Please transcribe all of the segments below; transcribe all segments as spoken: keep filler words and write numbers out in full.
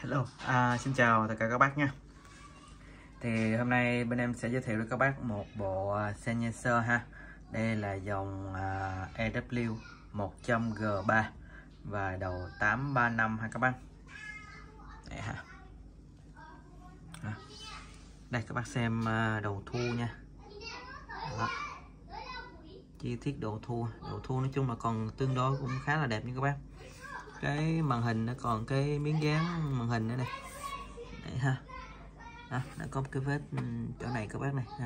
Hello, à, xin chào tất cả các bác nha. Thì hôm nay bên em sẽ giới thiệu với các bác một bộ Sennheiser ha. Đây là dòng à, E W một trăm G ba và đầu tám ba năm ha các bác. Đây ha. À, đây các bác xem à, đầu thu nha. Đó. Chi tiết đầu thu, đầu thu nói chung là còn tương đối cũng khá là đẹp nha các bác. Cái màn hình nó còn cái miếng dán màn hình nữa này. Đấy ha. À, nó có một cái vết chỗ này các bác này ha.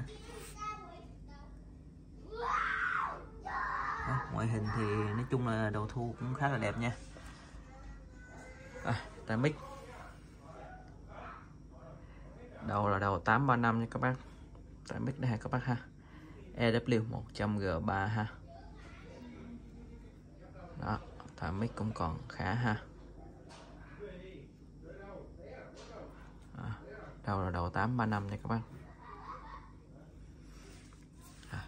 Đó, ngoại hình thì nói chung là đầu thu cũng khá là đẹp nha. À, tai mic đầu là đầu tám ba năm nha các bác. Tai mic đây ha các bác ha. E W một trăm G ba ha. Đó, tai mic cũng còn khá ha. À, đầu là đầu tám ba năm nha các bác. À.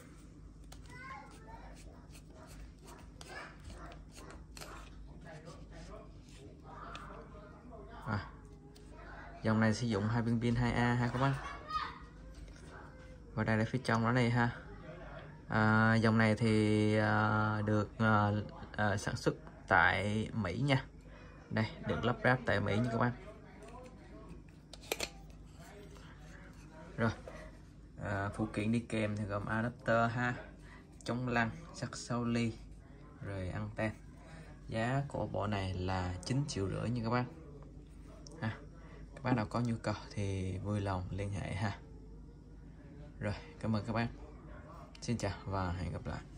À. Dòng này sử dụng hai viên pin hai A ha các bác. Và đây là phía trong đó này ha. À, dòng này thì à, được à, à, sản xuất tại Mỹ nha. Đây, được lắp ráp tại Mỹ nha các bác. Rồi, à, phụ kiện đi kèm thì gồm adapter ha, chống lăn, sắt sau ly, rồi anten. Giá của bộ này là chín triệu rưỡi nha các bác. Ha, các bác nào có nhu cầu thì vui lòng liên hệ ha. Rồi, cảm ơn các bác. Xin chào và hẹn gặp lại.